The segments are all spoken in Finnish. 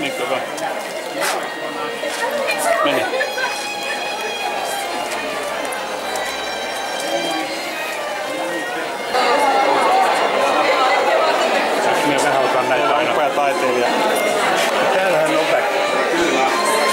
Niinkö vaan? Meni. Me vähän otan näitä aina. Upea taiteilija. Täällähän on väkeä. Kyllä.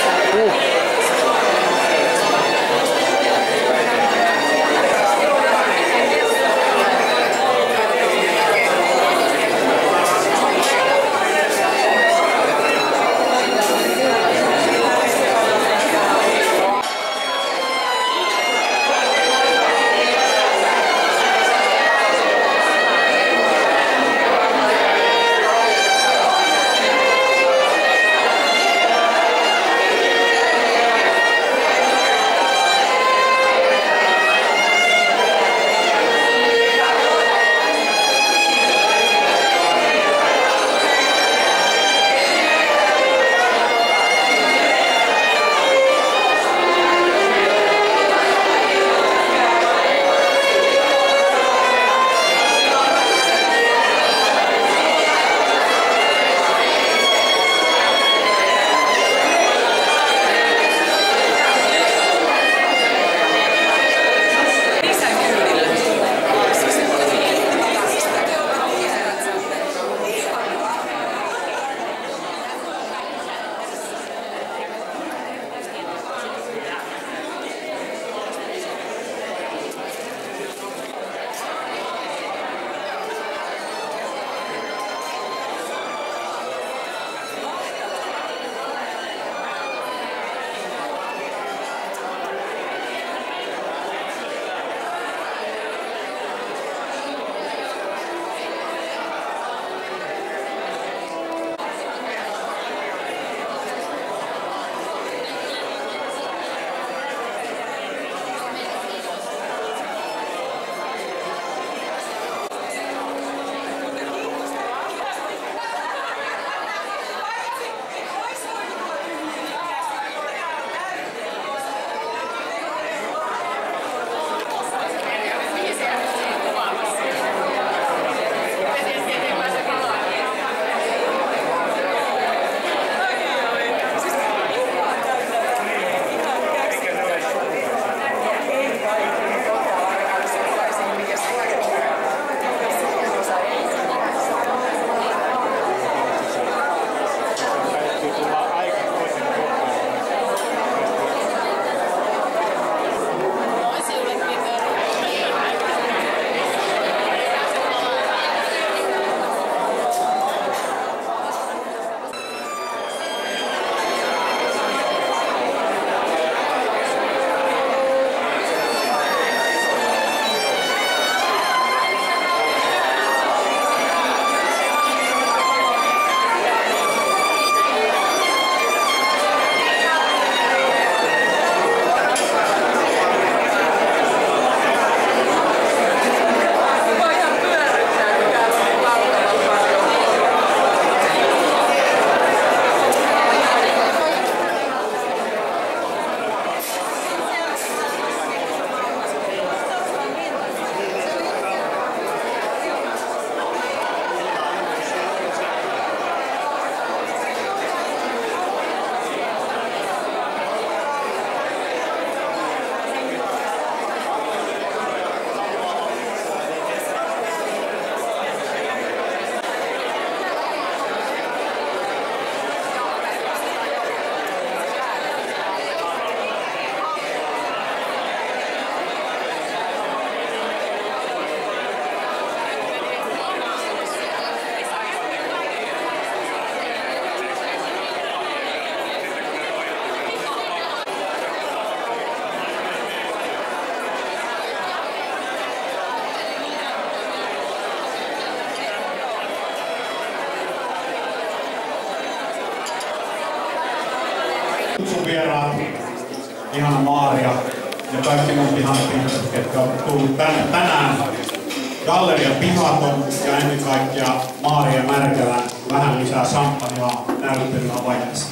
Kutsun vieraat, ihana Maaria ja kaikki muut ihanat ihmiset, jotka ovat tullut tänään. Galleria Pihaton ja ennen kaikkea Maaria Märkälän vähän lisää samppanjaa näyttelyä vajaksi.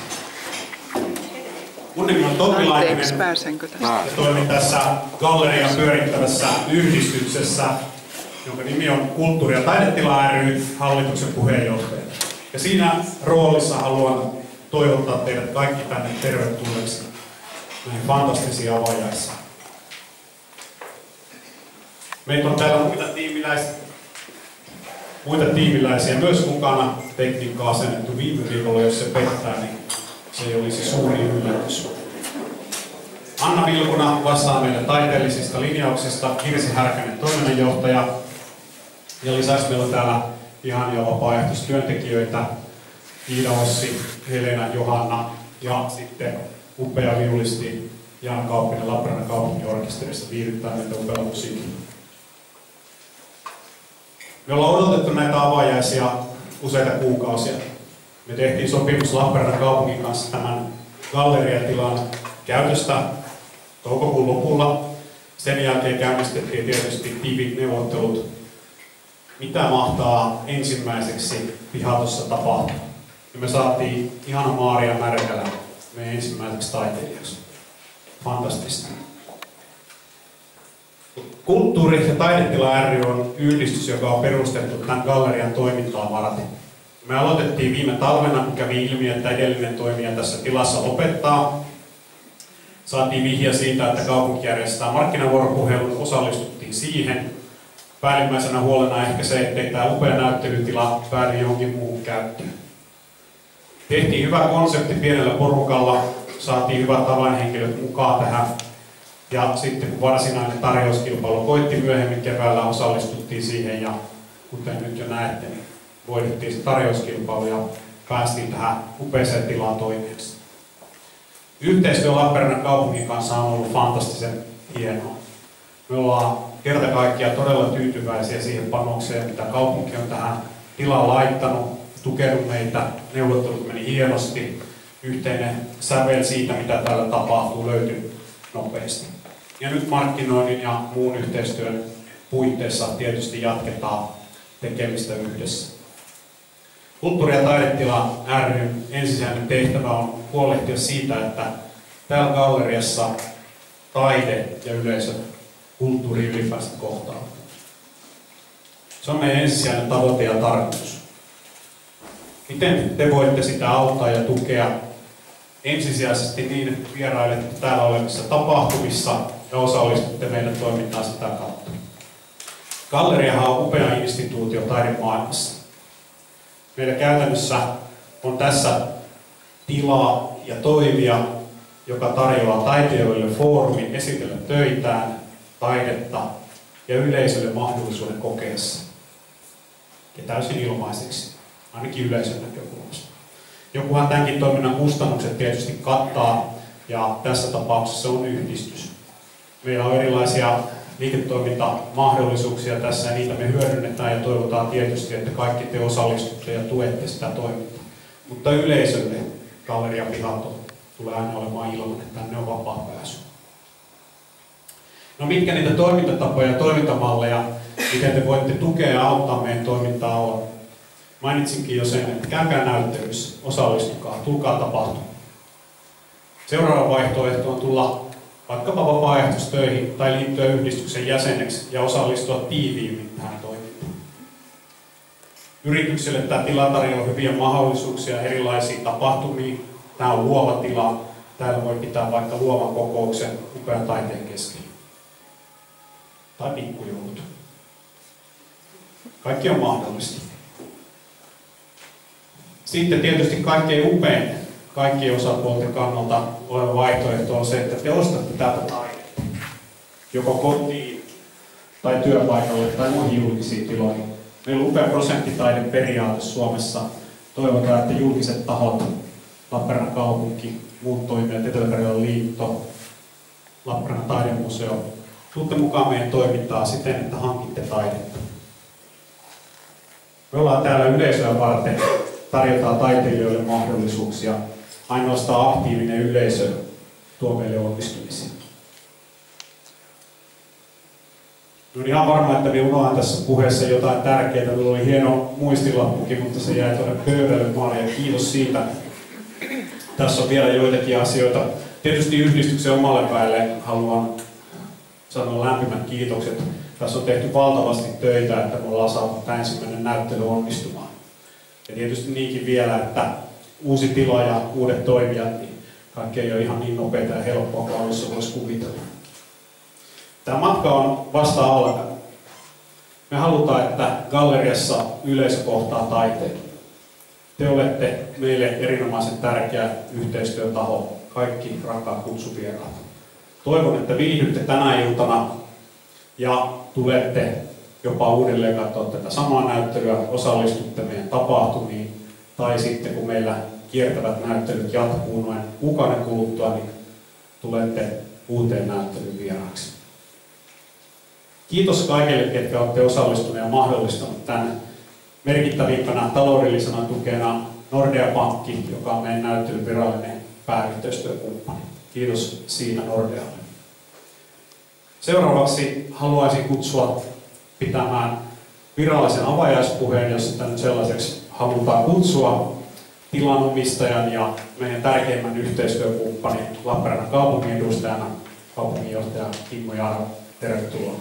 Mun nimi on Tommi Laitinen ja toimin tässä Gallerian pyörittävässä yhdistyksessä, jonka nimi on Kulttuuri- ja taidetila ry, hallituksen puheenjohtaja. Ja siinä roolissa haluan toivottaa teidät kaikki tänne tervetulleeksi näihin fantastisiin avajaisiin. Meitä on täällä muita tiimiläisiä myös mukana. Tekniikka on asennettu viime viikolla, jos se pettää, niin se ei olisi suuri yllätys. Anna Vilkuna vastaa meille taiteellisista linjauksista, Kirsi Härkänen toiminnanjohtaja. Ja lisäksi meillä on täällä ihania vapaaehtoistyöntekijöitä, Iida Ossi, Helena, Johanna ja sitten upea viulisti Jan Kauppinen Lappeenrannan kaupunginorkesterista viihdyttää meitä upealla musiikilla. Me ollaan odotettu näitä avajaisia useita kuukausia. Me tehtiin sopimus Lappeenrannan kaupungin kanssa tämän galleriatilan käytöstä toukokuun lopulla. Sen jälkeen käynnistettiin tietysti tiivit neuvottelut, mitä mahtaa ensimmäiseksi Pihatossa tapahtua. Ja me saatiin ihana Maaria Märkälä meidän ensimmäiseksi taiteilijaksi. Fantastista. Kulttuuri- ja taidetila ry on yhdistys, joka on perustettu tämän gallerian toimintaa varten. Me aloitettiin viime talvena, kun kävi ilmi, että edellinen toimija tässä tilassa lopettaa. Saatiin vihja siitä, että kaupunki järjestää markkinavuoropuhelun, osallistuttiin siihen. Päällimmäisenä huolena ehkä se, ettei tämä upea näyttelytila päädy johonkin muuhun käyttöön. Tehtiin hyvä konsepti pienellä porukalla, saatiin hyvät avainhenkilöt mukaan tähän. Ja sitten kun varsinainen tarjouskilpailu koitti myöhemmin keväällä, osallistuttiin siihen ja kuten nyt jo näette, niin voitettiin se tarjouskilpailu ja päästiin tähän upeeseen tilaan toimijaksi. Yhteistyö Lappeenrannan kaupungin kanssa on ollut fantastisen hienoa. Me ollaan kerta kaikkiaan todella tyytyväisiä siihen panokseen, mitä kaupunki on tähän tilaan laittanut, tukenut meitä, neuvottelut meni hienosti, yhteinen sävel siitä, mitä täällä tapahtuu, löytyi nopeasti. Ja nyt markkinoinnin ja muun yhteistyön puitteissa tietysti jatketaan tekemistä yhdessä. Kulttuuri- ja taidetila ry:n ensisijainen tehtävä on huolehtia siitä, että täällä galleriassa taide ja yleisö, kulttuuri ylipäänsä kohtaa. Se on meidän ensisijainen tavoite ja tarkoitus. Miten te voitte sitä auttaa ja tukea? Ensisijaisesti niin, että vierailette täällä olevissa tapahtumissa ja osallistutte meidän toimintaan sitä kautta. Galleriahan on upea instituutio taidemaailmassa. Meillä käytännössä on tässä tilaa ja toimija, joka tarjoaa taiteilijoille foorumin esitellä töitään, taidetta ja yleisölle mahdollisuuden kokea se. Ja täysin ilmaiseksi, ainakin yleisön näkökulmasta. Jokuhan tämänkin toiminnan kustannukset tietysti kattaa, ja tässä tapauksessa on yhdistys. Meillä on erilaisia liiketoimintamahdollisuuksia tässä, ja niitä me hyödynnetään, ja toivotaan tietysti, että kaikki te osallistutte ja tuette sitä toimintaa. Mutta yleisölle Galleria Pihato tulee aina olemaan ilman, että tänne on vapaa pääsy. No mitkä niitä toimintatapoja ja toimintamalleja, miten te voitte tukea ja auttaa meidän toimintaa on? Mainitsinkin jo sen, että käykää näyttelyssä, osallistukaa, tulkaa tapahtumaan. Seuraava vaihtoehto on tulla vaikkapa vapaaehtoistöihin tai liittyä yhdistyksen jäseneksi ja osallistua tiiviimmin tähän toimintaan. Yritykselle tämä tila tarjoaa hyviä mahdollisuuksia erilaisiin tapahtumiin. Tämä on luova tila. Täällä voi pitää vaikka luovan kokouksen upean taiteen keskellä. Tai pikkujoulut. Kaikki on mahdollista. Sitten tietysti kaikkein upein kaikkien osapuolten kannalta oleva vaihtoehto on se, että te ostatte täältä taidetta. Joko kotiin tai työpaikalle tai muihin julkisiin tiloihin. Meillä on upea prosenttitaideperiaate Suomessa. Toivotaan, että julkiset tahot, Lappeenrannan kaupunki, muut toimijat, Etelä-Karjalan liitto, Lappeenrannan taidemuseo, tuutte mukaan meidän toimintaa siten, että hankitte taidetta. Me ollaan täällä yleisöä varten. Tarjotaan taiteilijoille mahdollisuuksia. Ainoastaan aktiivinen yleisö tuo meille onnistumisia. Olen ihan varma, että minä unohan tässä puheessa jotain tärkeää. Minulla oli hieno muistilappukin, mutta se jäi tuonne pöydälle. Maalia, kiitos siitä. Tässä on vielä joitakin asioita. Tietysti yhdistyksen omalle väelle haluan sanoa lämpimät kiitokset. Tässä on tehty valtavasti töitä, että me ollaan saatu tämä ensimmäinen näyttely onnistumaan. Ja tietysti niinkin vielä, että uusi tila ja uudet toimijat, niin kaikki ei ole ihan niin nopeita ja helppoa kuin alussa voisi kuvitella. Tämä matka on vasta alkanut. Me halutaan, että galleriassa yleisö kohtaa taiteen. Te olette meille erinomaisen tärkeä yhteistyötaho, kaikki rakkaat kutsuvieraat. Toivon, että viihdytte tänä iltana ja tulette jopa uudelleen katsoa tätä samaa näyttelyä, osallistutte meidän tapahtumiin, tai sitten kun meillä kiertävät näyttelyt jatkuu noin kuukauden kuluttua, niin tulette uuteen näyttelyyn vieraaksi. Kiitos kaikille, ketkä olette osallistuneet ja mahdollistaneet tämän merkittävimpänä taloudellisena tukena Nordea Pankki, joka on meidän näyttelyn virallinen pääyhteistyökumppani. Kiitos siitä Nordealle. Seuraavaksi haluaisin kutsua pitämään virallisen avajaispuheen, jos sitä nyt sellaiseksi halutaan kutsua, tilanomistajan ja meidän tärkeimmän yhteistyökumppanin Lappeenrannan kaupungin edustajana kaupunginjohtaja Kimmo Jaro. Tervetuloa.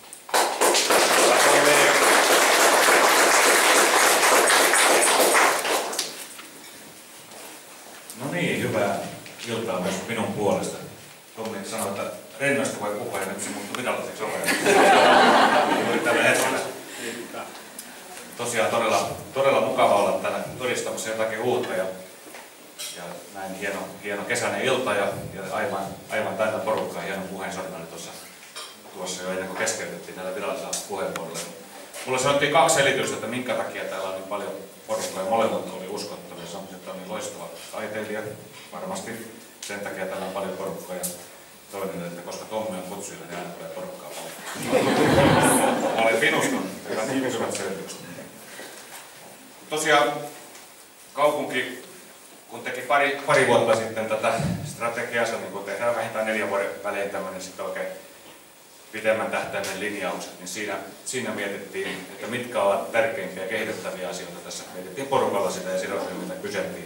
No niin, hyvää iltaa myös minun puolesta. Tommi sanoi, että rennosti voi puhua ja nyt se muuttui viralliseksi tällä hetkellä. Tosiaan todella mukava olla täällä todistamassa jotakin uutta ja näin hieno kesäinen ilta ja aivan täynnä porukkaa. Hieno puheensormani tuossa jo ennen kuin keskeytettiin näillä virallisilla puheenvuoroilla. Mulle sanottiin 2 selitystä, että minkä takia täällä on niin paljon porukkaa ja molemmat oli uskottavia. Sanoisin, että on niin loistava taiteilija. Varmasti sen takia täällä on paljon porukkaa ja toinen, että koska Tommi on kutsuilla, niin aina tulee porukkaa paljon. Mä olen Finuston. Hyvät selitykset. Tosiaan kaupunki, kun teki pari vuotta sitten tätä strategiansa, niin kun tehdään vähintään 4 vuoden välein tämmöinen sitten oikein pitemmän tähtäimen linjaukset, niin siinä mietittiin, että mitkä ovat tärkeimpiä kehitettäviä asioita. Tässä mietittiin porukalla sitä ja sidosryhmiltä kyseltiin.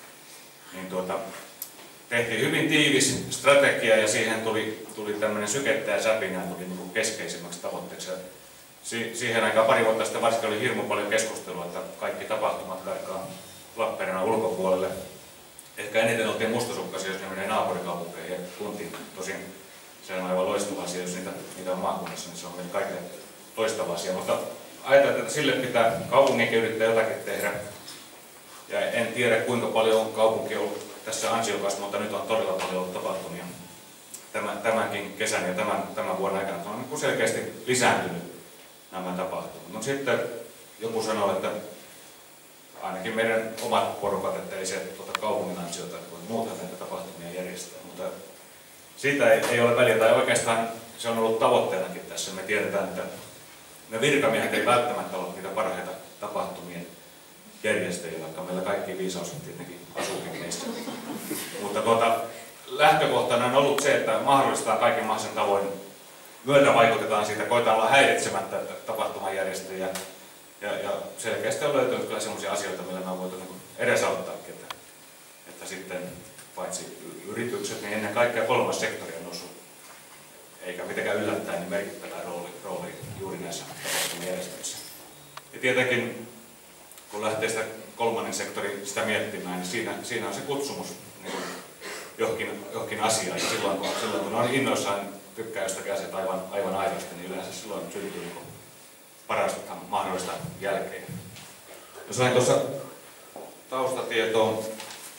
Tehtiin hyvin tiivis strategia ja siihen tuli tämmöinen sykettä ja säpinä tuli niin kuin keskeisimmäksi tavoitteeksi. Siihen aikaan pari vuotta sitten varsinkin oli hirmu paljon keskustelua, että kaikki tapahtumat karkaa Lappeenrannan ulkopuolelle. Ehkä eniten oltiin mustasukkaisia, jos ne menee naapurikaupunkeihin ja kuntiin. Tosin se on aivan loistava asia, jos niitä on maakunnassa, niin se on meille kaikille loistava asia. Mutta ajatellaan, että sille pitää kaupunginkin yrittää jotakin tehdä. Ja en tiedä, kuinka paljon on kaupunki ollut tässä ansiokas, mutta nyt on todella paljon ollut tapahtumia tämänkin kesän ja tämän vuoden aikana. On niin selkeästi lisääntynyt nämä tapahtumat. No sitten joku sanoi, että ainakin meidän omat porukat, että ei se kaupungin ansiota, kun muuten näitä tapahtumia järjestää. Mutta siitä ei ole väliä, tai oikeastaan se on ollut tavoitteenakin tässä. Me tiedetään, että me virkamiehet ei välttämättä ole niitä parhaita tapahtumien järjestäjiä, vaikka meillä kaikki viisaus tietenkin asuukin meissä. Mutta lähtökohtana on ollut se, että mahdollistaa kaiken mahdollisen tavoin myötä vaikutetaan siitä, koetaan olla häiritsemättä tapahtumajärjestäjiä. Ja selkeästi on löytynyt kyllä sellaisia asioita, millä me on voitu edesauttaakin, että sitten paitsi yritykset, niin ennen kaikkea kolmas sektori on noussut, eikä mitenkään yllättäen, niin merkittävää rooli juuri näissä tapahtumajärjestelmissä. Ja tietenkin, kun lähtee sitä kolmannen sektorin sitä miettimään, niin siinä on se kutsumus niin johonkin asiaan. Ja silloin kun on innoissaan tykkää jostakin asiasta aivan aidosti, niin yleensä silloin syntyy niin parasta mahdollista jälkeen. No sain tuossa taustatietoa,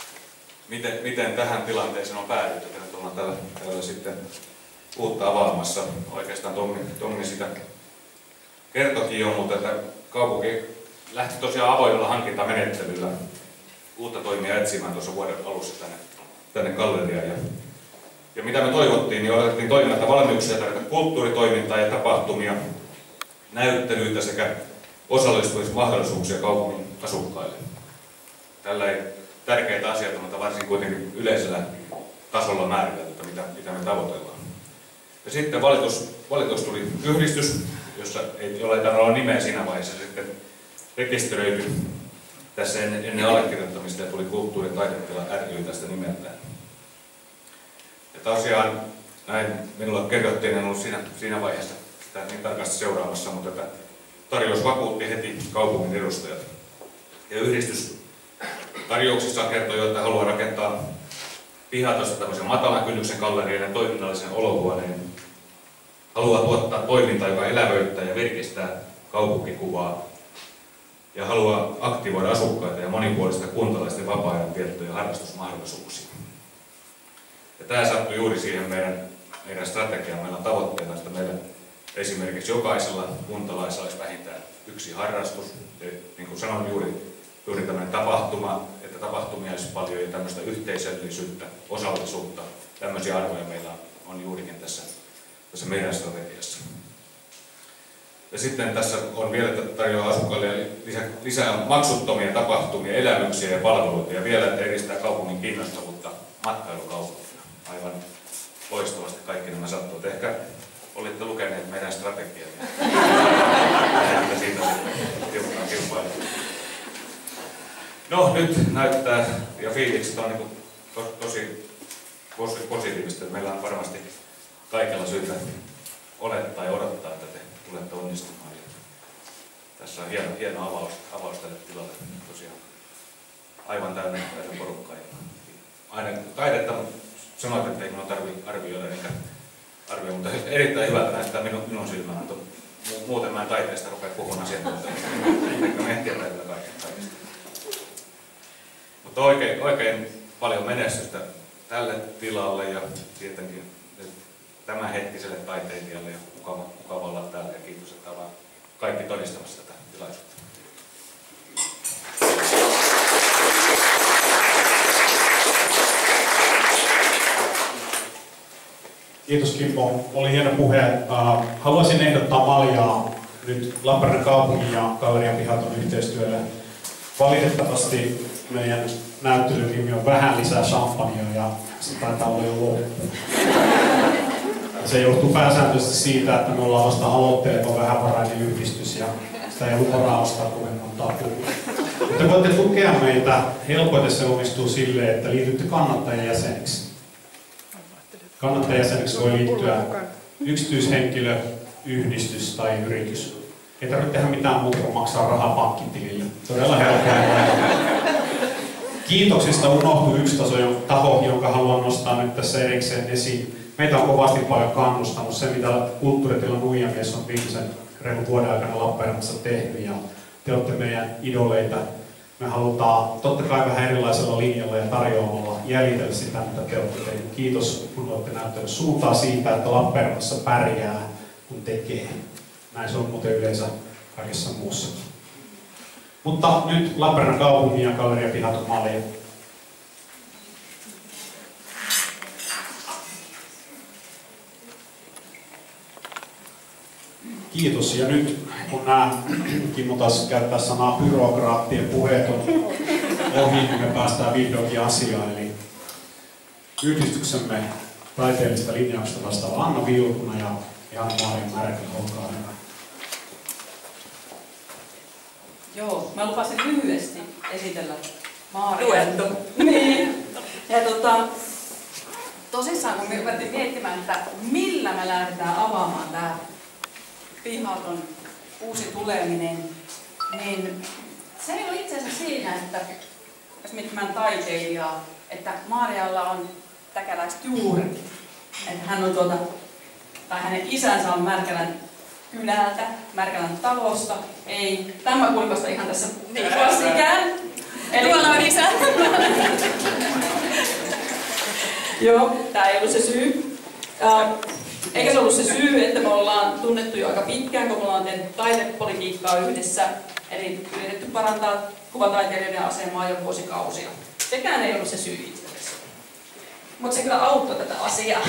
miten tähän tilanteeseen on päädytty, että nyt ollaan täällä sitten uutta avaamassa. Oikeastaan Tommi sitä kertokin jo, mutta että kaupunki lähti tosiaan avoimella hankintamenettelyllä uutta toimia etsimään tuossa vuoden alussa tänne galleriaan. Ja mitä me toivottiin, niin otettiin toiminnalta valmiuksia tarjota kulttuuritoimintaa ja tapahtumia, näyttelyitä sekä osallistumismahdollisuuksia kaupungin asukkaille. Tällä ei tärkeitä asioita, mutta varsin kuitenkin yleisellä tasolla määritelty, mitä me tavoitellaan. Ja sitten valitus tuli yhdistys, jolla ei tarvitse olla nimeä siinä vaiheessa, sitten rekisteröity tässä ennen allekirjoittamista ja tuli Kulttuuri- ja taidetila ry tästä nimeltään. Ja tosiaan näin minulle kerrottiin, en ollut siinä vaiheessa sitä niin tarkasti seuraamassa, mutta että tarjous vakuutti heti kaupungin edustajat. Ja yhdistys tarjouksissaan kertoi, että haluaa rakentaa Pihatosta tämmöisen matalan kynnyksen gallerian ja toiminnallisen olohuoneen. Haluaa tuottaa toimintaa, joka elävöittää ja virkistää kaupunkikuvaa. Ja haluaa aktivoida asukkaita ja monipuolista kuntalaisten vapaa-ajan viettö- ja harrastusmahdollisuuksia. Ja tämä sattui juuri siihen meidän strategiaan. Meillä on tavoitteena, että meillä esimerkiksi jokaisella kuntalaisella olisi vähintään yksi harrastus. Ja niin kuin sanoin, juuri tämmöinen tapahtuma, että tapahtumia olisi paljon ja tämmöistä yhteisöllisyyttä, osallisuutta. Tämmöisiä arvoja meillä on juurikin tässä meidän strategiassa. Ja sitten tässä on vielä, että tarjoaa asukkaille lisää maksuttomia tapahtumia, elämyksiä ja palveluita ja vielä, että edistää kaupungin kiinnostavuutta matkailukaupunkina. Aivan loistavasti kaikki nämä sattuvat. Ehkä olitte lukeneet meidän strategiaa ja siitä tiukkaan kilpailuun. No nyt näyttää ja fiilikset on niin tosi positiivista. Meillä on varmasti kaikella syytä olettaa ja odottaa, että te tulette onnistumaan. Ja tässä on hieno avaus tälle tilalle. Tosiaan aivan täynnä porukkaa. Aina taidetta sanoit, että ei minun tarvitse arvioida eikä arvioida, mutta erittäin hyvältä näyttää minun silmään. Muuten mä en taiteesta rupea puhumaan asiantuntijoita. Eikä me ehtiä taidella kaikesta. Mutta oikein paljon menestystä tälle tilalle ja tietenkin tämänhetkiselle taiteilijalle ja mukava olla täällä ja kiitos, että ollaan kaikki todistamassa tätä tilaisuutta. Kiitos Kimmo, oli hieno puhe. Haluaisin ehdottaa Maljaa nyt Lappeenrannan kaupungin ja Gallerian Pihaton yhteistyölle. Valitettavasti meidän näyttelyn nimi on Vähän lisää champagnea ja se taitaa olla jo loppu. Se johtuu pääsääntöisesti siitä, että me ollaan vasta aloitteeleva vähävarainen yhdistys ja sitä ei ollut varaa ostaa kovin montaa puhua. Mutta voitte tukea meitä. Helpoiten se onnistuu silleen, että liitytte kannattajajäseniksi. Kannattajajäseneksi voi liittyä yksityishenkilö, yhdistys tai yritys. Ei tarvitse tehdä mitään muuta kuin maksaa rahaa pankkitilille. Todella helppoa. Kiitoksista unohtui yksi taho, jonka haluan nostaa nyt tässä erikseen esiin. Meitä on kovasti paljon kannustanut se, mitä Kulttuuritilan Nuijamies on viimeisen reilun vuoden aikana Lappeenrannassa tehnyt. Ja te olette meidän idoleita. Me halutaan totta kai vähän erilaisella linjalla ja tarjoamalla jäljitellä sitä, mitä te olette tehneet. Kiitos, kun olette näyttäneet suuntaa siitä, että Lappeenrannassa pärjää, kun tekee. Näin se on muuten yleensä kaikessa muussakin. Mutta nyt Lappeenrannan kaupungin ja Galleria Pihaton Malja. Kiitos. Ja nyt kun nämä, Kimmo taas käyttää sanaa byrokraattien puheet on ohi, niin me päästään vihdoinkin asiaan. Eli yhdistyksemme taiteellista linjauksesta vastaava Anna Vilkuna ja Janne-Maria Märkälä, olkaa hyvä. Joo, mä lupasin lyhyesti esitellä Maaria. Niin. Ja tosissaan kun me ruvettiin miettimään, että millä me lähdetään avaamaan tämä Pihaton uusi tuleminen, niin se ei ole itse asiassa siinä, että jos miettimään taiteilijaa, että Maarialla on täkäläiset juuret. Että hän on tai hänen isänsä on Märkälän kylältä, Märkälän talosta. Ei, tämä kuulikosta ihan tässä vastikään. Tuolla on isä. Joo, tämä ei ollut se syy. Eikä se ollut se syy, että me ollaan tunnettu jo aika pitkään, kun me ollaan tehnyt taidepolitiikkaa yhdessä. Eli yritetty parantaa kuvataiteilijoiden asemaa jo vuosikausia. Sekään ei ollut se syy itse asiassa. Mutta se kyllä auttoi tätä asiaa.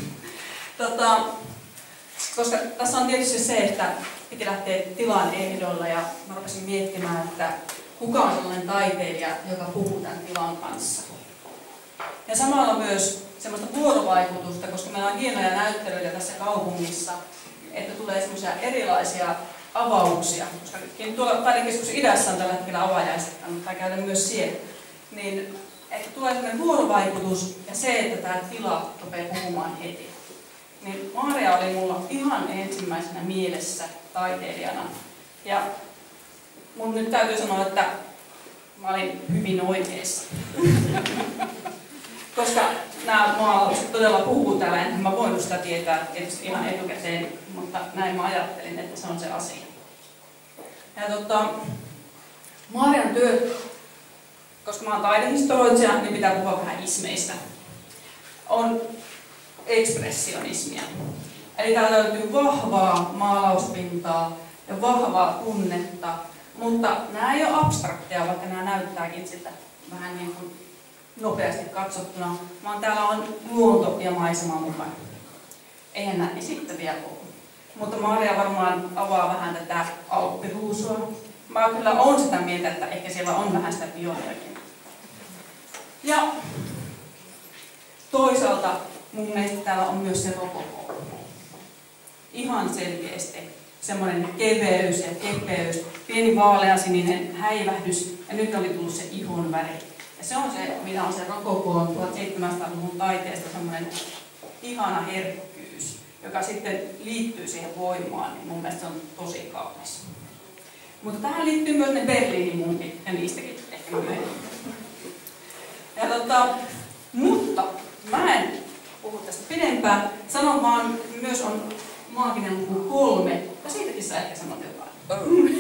Koska tässä on tietysti se, että piti lähteä tilan ehdolla ja mä rupesin miettimään, että kuka on sellainen taiteilija, joka puhuu tämän tilan kanssa. Ja samalla myös semmoista vuorovaikutusta, koska meillä on hienoja näyttelyitä tässä kaupungissa, että tulee semmoisia erilaisia avauksia, koska tuolla Taidekeskuksen idässä on tällä hetkellä avajaiset, tai käydä myös siellä. Niin, että tulee semmoinen vuorovaikutus ja se, että tämä tila rupeaa puhumaan heti. Niin Maaria oli mulla ihan ensimmäisenä mielessä taiteilijana. Ja mun nyt täytyy sanoa, että mä olin hyvin oikeassa. Koska nämä maalaukset todella puhuu täällä, enhän mä voinut sitä tietää tietysti ihan etukäteen, mutta näin mä ajattelin, että se on se asia. Ja Marian työ, koska mä oon taidehistorioitsija, niin pitää puhua vähän ismeistä. On ekspressionismia. Eli täällä löytyy vahvaa maalauspintaa ja vahvaa tunnetta, mutta nämä ei ole abstrakteja, vaikka nämä näyttääkin siltä vähän niin kuin nopeasti katsottuna, vaan täällä on luonto ja maisema mukana. Eihän näin esittäviä ole. Mutta Maria varmaan avaa vähän tätä alppiruusua. Mä kyllä olen sitä mieltä, että ehkä siellä on vähän sitä pioneerikin. Ja toisaalta mun mielestä täällä on myös se rokoko. Ihan selkeästi semmoinen keveys ja kepeys, pieni vaaleansininen häivähdys ja nyt oli tullut se ihon väri. Ja se on se, mitä on se rokokoon 1700-luvun taiteesta semmoinen ihana herkkyys, joka sitten liittyy siihen voimaan, niin mun mielestä se on tosi kaunis. Mutta tähän liittyy myös ne Berliinin munkit ja niistäkin ehkä myöhemmin. Mutta mä en puhu tästä pidempään. Sanon vaan, myös on maaginen luku 3 ja siitäkin sä ehkä sanot jotain.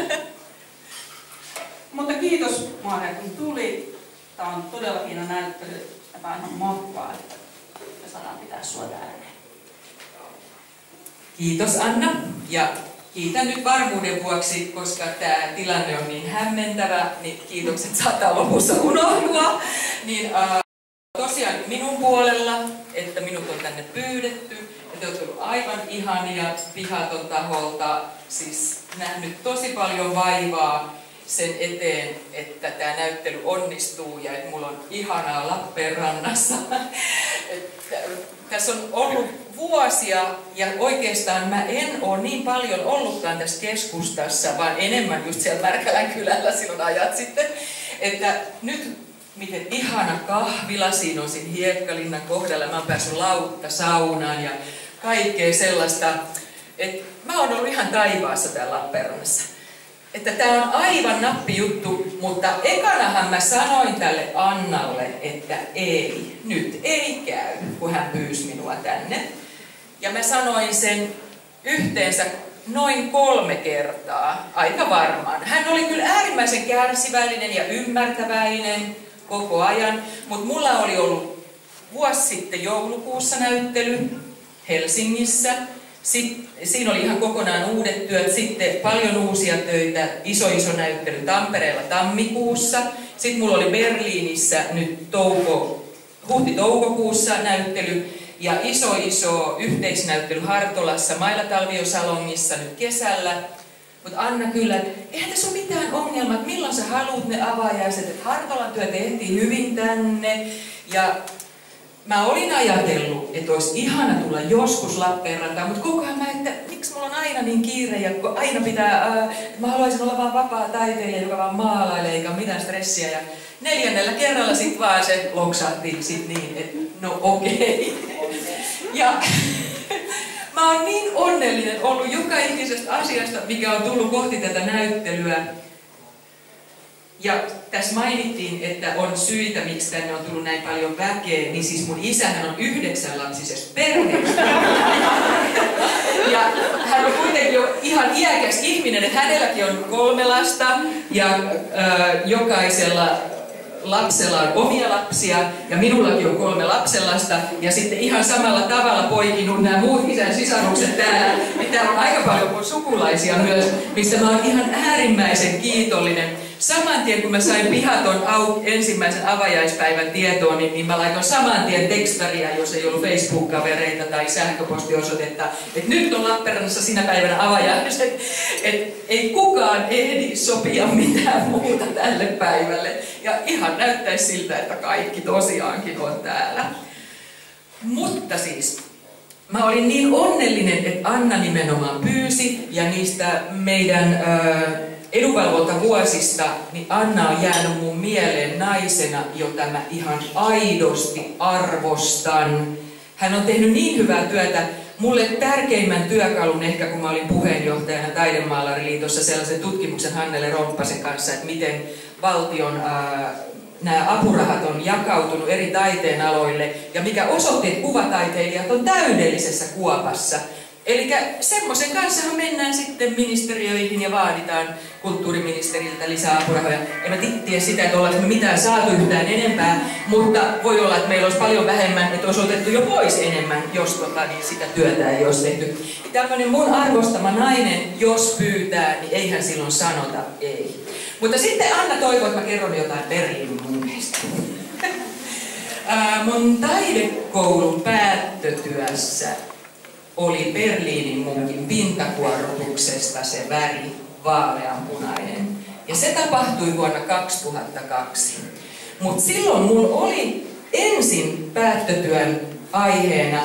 Mutta kiitos Maria, kun tuli. Tämä on todella hieno näyttely ja tämä on ihan mahtavaa, että me saadaan pitää sua täällä. Kiitos Anna ja kiitän nyt varmuuden vuoksi, koska tämä tilanne on niin hämmentävä, niin kiitokset saattaa lopussa unohdua. Niin, tosiaan minun puolella, että minut on tänne pyydetty, ja te olette olleet aivan ihania Pihaton taholta, siis nähnyt tosi paljon vaivaa sen eteen, että tämä näyttely onnistuu ja että mulla on ihanaa Lappeenrannassa. Tässä on ollut vuosia ja oikeastaan mä en ole niin paljon ollutkaan tässä keskustassa, vaan enemmän just siellä Märkälän kylällä silloin ajat sitten. Että nyt miten ihana kahvila siinä on siinä Hiekkalinnan kohdalla. Mä oon päässyt lautta-saunaan ja kaikkea sellaista. Et mä oon ollut ihan taivaassa täällä Lappeenrannassa. Että tää on aivan nappijuttu, mutta ekanahan mä sanoin tälle Annalle, että ei, nyt ei käy, kun hän pyysi minua tänne. Ja mä sanoin sen yhteensä noin 3 kertaa, aika varmaan. Hän oli kyllä äärimmäisen kärsivällinen ja ymmärtäväinen koko ajan, mutta mulla oli ollut vuosi sitten joulukuussa näyttely Helsingissä. Siinä oli ihan kokonaan uudet työt, sitten paljon uusia töitä, iso näyttely Tampereella tammikuussa. Sitten mulla oli Berliinissä nyt huhti-toukokuussa näyttely ja iso yhteisnäyttely Hartolassa Maila-Talvio-salongissa nyt kesällä. Mutta Anna kyllä, eihän tässä ole mitään ongelmaa, että milloin sä haluat ne avajaiset, että Hartolan työ tehtiin hyvin tänne. Ja mä olin ajatellut, että olisi ihana tulla joskus Lappeenrantaan, mutta koko ajan että miksi mulla on aina niin kiire ja aina pitää, mä haluaisin olla vaan vapaa taiteilija, joka vaan maalailee eikä ole mitään stressiä. Ja 4. kerralla sit vaan se loksahti sit niin, että no okei. Ja mä oon niin onnellinen ollut joka ikisestä asiasta, mikä on tullut kohti tätä näyttelyä. Ja tässä mainittiin, että on syitä, miksi tänne on tullut näin paljon väkeä, niin siis mun isähän on 9-lapsisesta perheestä. Ja hän on kuitenkin jo ihan iäkäs ihminen, että hänelläkin on 3 lasta ja jokaisella lapsella on omia lapsia ja minullakin on 3 lapsenlasta ja sitten ihan samalla tavalla poikinut nämä muut isän sisarukset täällä. Täällä on aika paljon mun sukulaisia myös, mistä mä oon ihan äärimmäisen kiitollinen. Saman tien kun mä sain Pihaton ensimmäisen avajaispäivän tietoon, niin mä laitoin saman tien tekstaria, jos ei ollut Facebook-kavereita tai sähköpostiosoitetta, että nyt on Lappeenrannassa sinä päivänä avajaiset, että ei kukaan ehdi sopia mitään muuta tälle päivälle. Ja ihan näyttäisi siltä, että kaikki tosiaankin on täällä. Mutta siis, mä olin niin onnellinen, että Anna nimenomaan pyysi ja niistä meidän edunvalvontavuosista, niin Anna on jäänyt mun mieleen naisena, jota mä ihan aidosti arvostan. Hän on tehnyt niin hyvää työtä. mulle tärkeimmän työkalun ehkä, kun mä olin puheenjohtajana Taidemaalariliitossa sellaisen tutkimuksen Hannele Romppasen kanssa, että miten valtion nämä apurahat on jakautunut eri taiteen aloille ja mikä osoitti, että kuvataiteilijat on täydellisessä kuopassa. Eli semmoisen kanssahan mennään sitten ministeriöihin ja vaaditaan kulttuuriministeriltä lisää apurahoja. En mä tiedä sitä, että ollaanko me mitään saatu yhtään enempää, mutta voi olla, että meillä olisi paljon vähemmän, että olisi otettu jo pois enemmän, jos niin sitä työtä ei olisi tehty. Tämmöinen mun arvostama nainen, jos pyytää, niin eihän silloin sanota ei. Mutta sitten Anna toivoi, että mä kerron jotain Berliinin munkeista. Mun taidekoulun päättötyössä oli Berliinin munkin pintakuorrutuksesta se väri vaaleanpunainen. Ja se tapahtui vuonna 2002. Mutta silloin mulla oli ensin päättötyön aiheena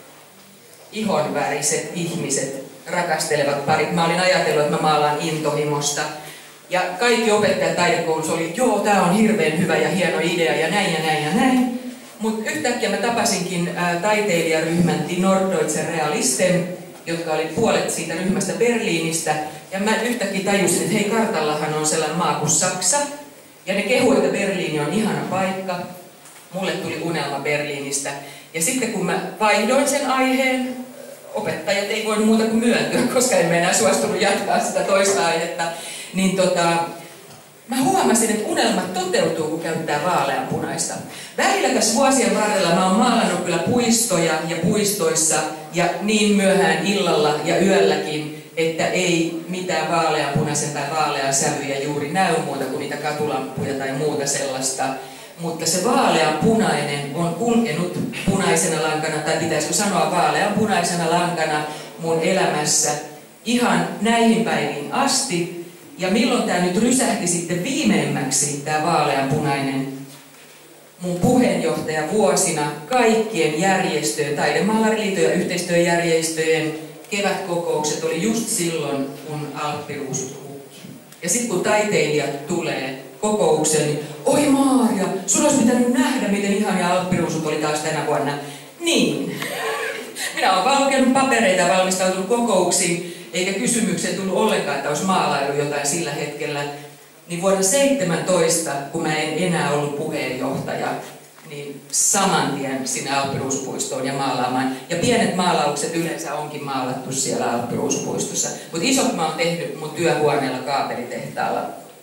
ihonväriset ihmiset, rakastelevat parit. Mä olin ajatellut, että mä maalaan intohimosta. Ja kaikki opettajat taidekoulussa oli, joo, tää on hirveän hyvä ja hieno idea ja näin ja näin ja näin. Mutta yhtäkkiä mä tapasinkin taiteilijaryhmän Die Norddeutsche Realisten, jotka oli puolet siitä ryhmästä Berliinistä. Ja mä yhtäkkiä tajusin, että hei, kartallahan on sellainen maa kuin Saksa. Ja ne kehui, että Berliini on ihana paikka. Mulle tuli unelma Berliinistä. Ja sitten kun mä vaihdoin sen aiheen, opettajat ei voinut muuta kuin myöntyä, koska en enää suostunut jatkaa sitä toista aihetta. Niin mä huomasin, että unelmat toteutuu, kun käyttää vaaleanpunaista. Välillä tässä vuosien varrella mä oon maalannut kyllä puistoja ja puistoissa ja niin myöhään illalla ja yölläkin, että ei mitään vaaleanpunaisen tai vaalean sävyjä juuri näy muuta kuin niitä katulampuja tai muuta sellaista. Mutta se vaaleanpunainen on kulkenut punaisena lankana, tai pitäisikö sanoa vaaleanpunaisena lankana mun elämässä ihan näihin päiviin asti. Ja milloin tämä nyt rysähti sitten viimeimmäksi, tämä vaaleanpunainen, mun puheenjohtaja vuosina kaikkien järjestöjen, Taidemaalariliiton ja yhteistyöjärjestöjen kevätkokoukset oli just silloin, kun alppiruusut hukki. Ja sitten kun taiteilijat tulee kokoukseen, niin oi Maaria, sun olisi pitänyt nähdä, miten ihania alppiruusut oli taas tänä vuonna. Niin. Minä olen vaan lukenut papereita ja valmistautunut kokouksiin. Eikä kysymykseen tullut ollenkaan, että olisi maalailu jotain sillä hetkellä. Niin vuonna 2017, kun mä en enää ollut puheenjohtaja, niin saman tien sinne Alppiruuspuistoon ja maalaamaan. Ja pienet maalaukset yleensä onkin maalattu siellä Alppiruuspuistossa. Mutta isot mä oon tehnyt mun työhuoneella kaapelitehtaalla.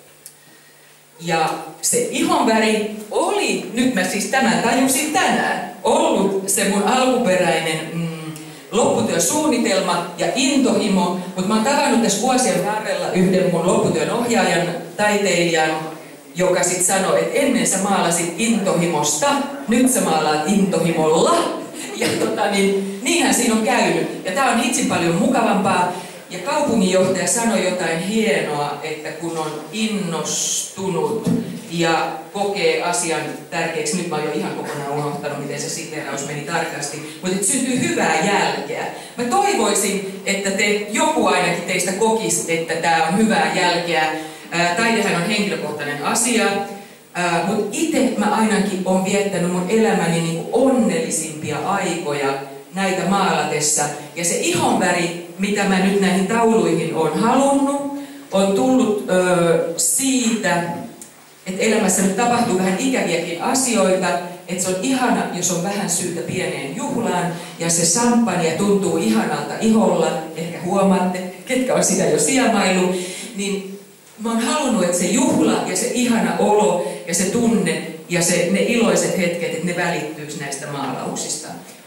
Ja se ihonväri oli, nyt mä siis tämän tajusin tänään, ollut se mun alkuperäinen lopputyösuunnitelma ja intohimo, mutta mä oon tavannut tässä vuosien varrella yhden mun lopputyön ohjaajan, taiteilijan, joka sitten sanoi, että ennen sä maalasit intohimosta, nyt sä maalaat intohimolla. Ja niinhän siinä on käynyt. Ja tää on hitsin paljon mukavampaa. Ja kaupunginjohtaja sanoi jotain hienoa, että kun on innostunut ja kokee asian tärkeäksi, nyt mä oon jo ihan kokonaan unohtanut, miten se siteeraus meni tarkasti, mutta että syntyy hyvää jälkeä. Mä toivoisin, että joku ainakin teistä kokisi, että tää on hyvää jälkeä. Taidehän on henkilökohtainen asia, mutta itse mä ainakin oon viettänyt mun elämäni niin onnellisimpia aikoja näitä maalatessa. Ja se ihonväri, mitä mä nyt näihin tauluihin olen halunnut, on tullut siitä, että elämässä nyt tapahtuu vähän ikäviäkin asioita, että se on ihana, jos on vähän syytä pieneen juhlaan, ja se sampanja tuntuu ihanalta iholla, ehkä huomaatte, ketkä on sitä jo siemailu, niin mä oon halunnut, että se juhla ja se ihana olo ja se tunne ja ne iloiset hetket, että ne välittyisi näistä maalauksista.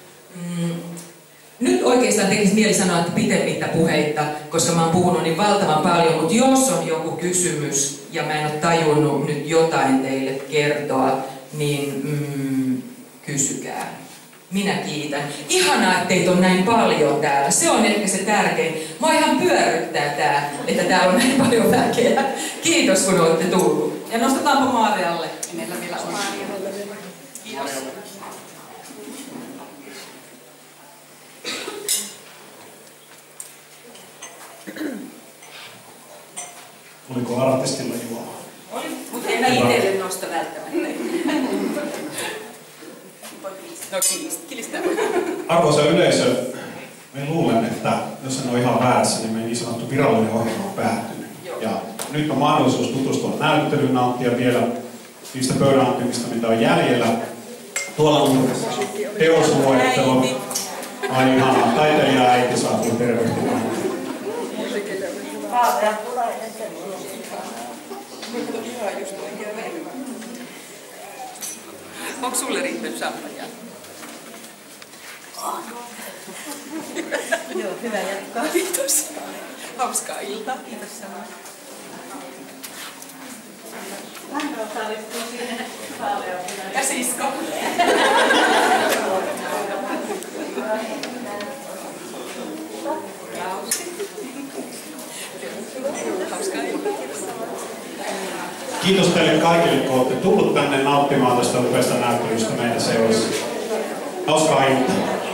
Nyt oikeastaan tekisi mieli sanoa, että pitemmittä puheita, koska mä oon puhunut niin valtavan paljon, mutta jos on joku kysymys ja mä en ole tajunnut nyt jotain teille kertoa, niin kysykää. Minä kiitän. Ihanaa, että teitä on näin paljon täällä. Se on ehkä se tärkein. Mua ihan pyörryttää tää, että täällä on näin paljon väkeä. Kiitos, kun olette tullut. Ja nostetaanpa Maarialle. Meillä vielä on. Kiitos. Oliko artistilla iloa? Oli, mutta en itselle nosta välttämättä. No kilistää. Arvoisa yleisö, Me luulen, että jos en ole ihan väärässä, niin meidän niin sanottu virallinen ohjelma on päättynyt. Ja nyt on mahdollisuus tutustua näyttelyyn, nauttia vielä niistä pöydänantimista, mitä on jäljellä. Tuolla nurkassa teosluettelo. Ai ihanaa, taiteilija-äiti saatiin tervehtimään. Onko sulle riittänyt champagnea? Joo, hyvä jatkaa. Kiitos. Hauskaa iltaa. Kiitos samoin. Hän osallistuu siihen vaaleanpunaan. Ja sisko. Hauskaa iltaa. Kiitos teille kaikille, kun olette tullut tänne nauttimaan tästä upeasta näyttelystä meidän seurassa. Hauskaa iltaa.